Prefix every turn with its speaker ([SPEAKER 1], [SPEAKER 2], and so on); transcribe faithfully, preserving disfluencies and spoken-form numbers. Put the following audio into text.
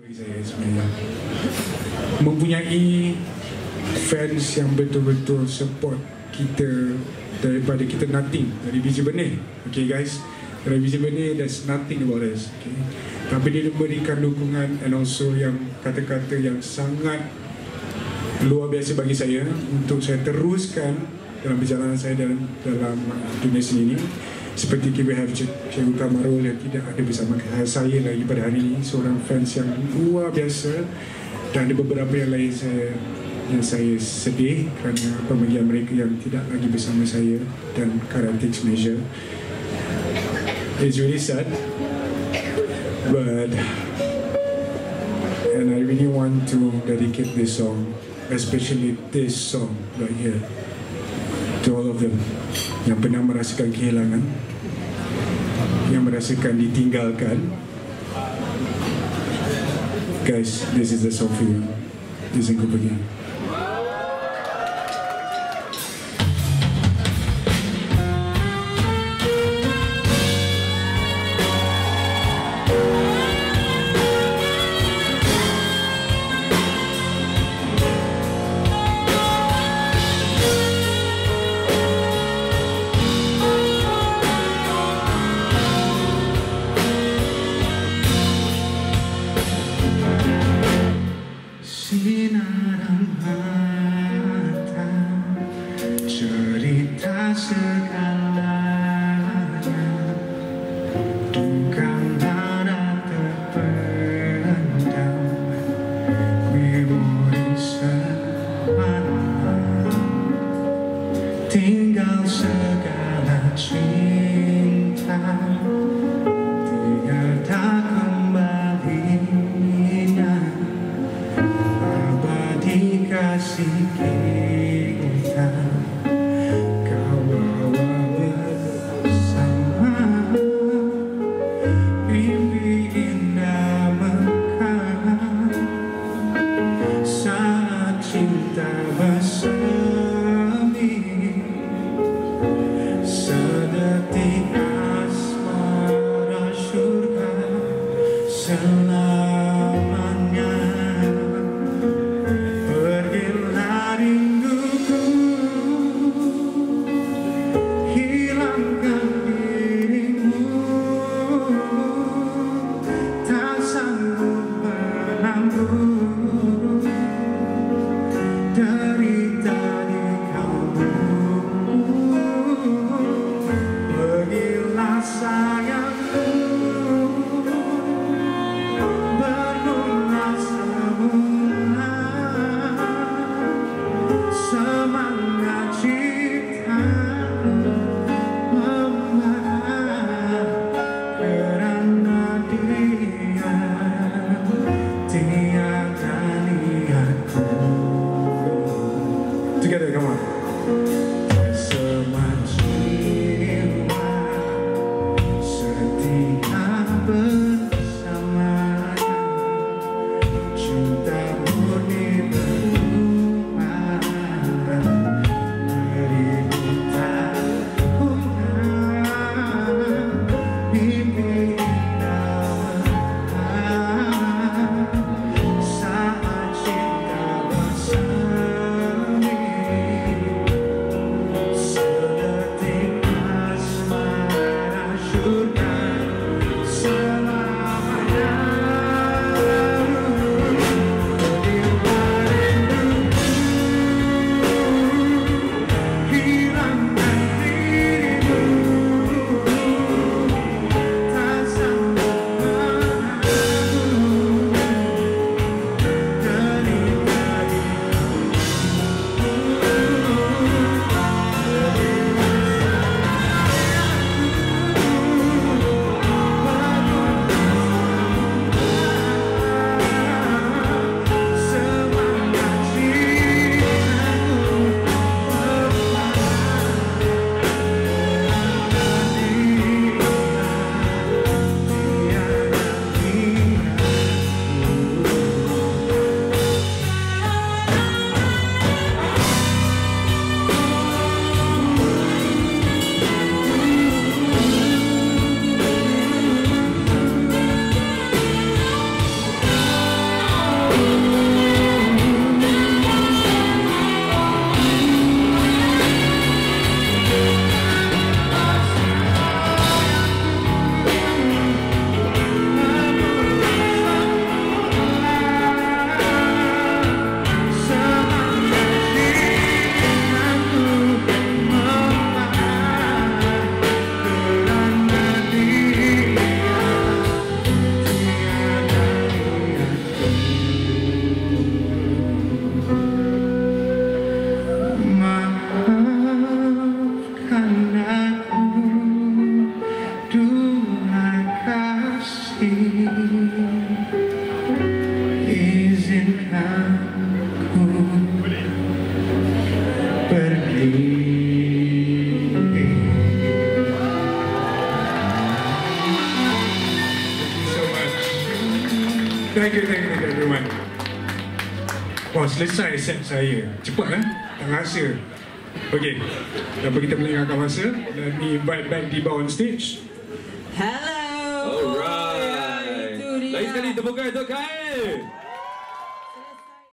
[SPEAKER 1] bagi saya sebenarnya. Mempunyai fans yang betul-betul support kita daripada kita nothing dari biji benih. Okay guys, dari biji benih there's nothing about us. Okay. Tapi dia memberikan dukungan and also yang kata-kata yang sangat luar biasa bagi saya untuk saya teruskan dalam perjalanan saya dalam, dalam dunia seni ini. Seperti kita have Cikgu Kamarul yang tidak ada bersama saya lagi pada hari ini, seorang fans yang luar biasa, dan ada beberapa yang lain saya yang saya sedih kerana pemilihan mereka yang tidak lagi bersama saya dan Karatix Malaysia. It's really sad, but and I really want to dedicate this song, especially this song right here, to all of them yang pernah merasakan kehilangan, yang merasakan ditinggalkan. Guys, this is the song for you. Listen to it again. Cerita segalanya, duka mana terpendam, memori semalam, tinggal segala cinta, tiada kembalinya, abadi kasih kita. Sedetik asmara surga selamanya. Pergilah rinduku, hilangkan dirimu, tak sanggup menanggung derita di kalbu. Pergilah sayangku, berbunga semula, semangat cipta membara, kerana dia tiada niatku. Together, come on. Thank you, thank you, thank you everyone. Wah, selesai set saya. Cepat kan? Tak rasa. Okey, tanpa kita melengahkan masa, let me invite back Diba on stage.
[SPEAKER 2] Hello.
[SPEAKER 3] Alright. Lagi sekali tepukan untuk Khael.